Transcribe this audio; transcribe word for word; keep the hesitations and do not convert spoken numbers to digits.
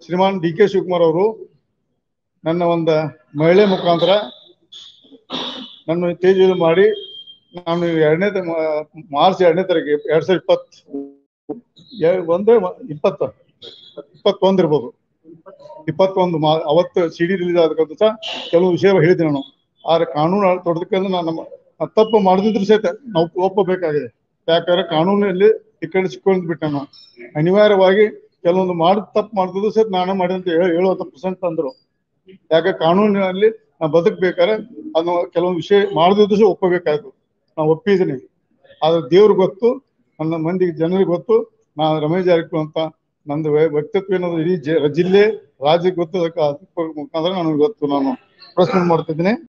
ಶ್ರೀಮಾನ್ D K Shivakumar ಅವರು ನನ್ನ ಒಂದು ಮಹಿಳೆ ಮುಖಾಂತರ ನನ್ನ ತೇಜ ಮಾಡಿ ನಾನು ಎರಡನೇ ಮಾರ್ಚ್ ಎರಡನೇ ತಾರೀಕು ಎರಡ್ ಸಾವಿರದ ಇಪ್ಪತ್ ಒಂದೇ ಇಪ್ಪತ್ತ ಇಪ್ಪತ್ತೊಂದು ಇರ್ಬೋದು ಇಪ್ಪತ್ತೊಂದು ಅವತ್ತು ಸಿ ಡಿ ರಿಲೀಸ್ ಆದಕ್ಕಂತ ಸಹ ಕೆಲವು ವಿಷಯ ಹೇಳಿದ್ದೆ ನಾನು. ಆದ್ರೆ ಕಾನೂನು ತೊಡದಕ್ಕೆ ನಾನು ತಪ್ಪು ಮಾಡದಿದ್ರು ಸಹಿತ ನಾವು ಒಪ್ಪಬೇಕಾಗಿದೆ. ಯಾಕಂದ್ರೆ ಕಾನೂನಲ್ಲಿ ಈ ಕಡೆ ಸಿಕ್ಕೊಂಡು ಬಿಟ್ಟೆ ನಾನು ಅನಿವಾರ್ಯವಾಗಿ ಕೆಲವೊಂದು ಮಾಡಿದ ತಪ್ಪು ಮಾಡ್ತಿದ್ರು ಸಹಿತ ನಾನು ಮಾಡಿದಂತ ಹೇಳುವಂತ ಪರ್ಸೆಂಟ್ ಅಂದ್ರು. ಯಾಕೆ ಕಾನೂನಿನಲ್ಲಿ ನಾವು ಬದುಕಬೇಕಾದ್ರೆ ಅದನ್ನ ಕೆಲವೊಂದು ವಿಷಯ ಮಾಡದಿದ್ರು ಸಹ ಒಪ್ಪಬೇಕಾಯ್ತು. ನಾವು ಒಪ್ಪಿದ್ದೀನಿ. ಆದ್ರೆ ದೇವ್ರಿಗೆ ಗೊತ್ತು, ನನ್ನ ಮಂದಿಗೆ ಜನರಿಗೆ ಗೊತ್ತು, ನಾನು ರಮೇಶ್ ಜಾರಕಿಹೊಳಿ ಅಂತ ನಂದು ವ್ಯಕ್ತಿತ್ವ ಏನದು ಇಡೀ ಜಿಲ್ಲೆ ರಾಜ್ಯಕ್ಕೆ ಗೊತ್ತು. ಅದಕ್ಕೆ ಮುಖಾಂತರ ನನಗೆ ಗೊತ್ತು. ನಾನು ಪ್ರಶ್ನೆ ಮಾಡ್ತಿದ್ದೀನಿ.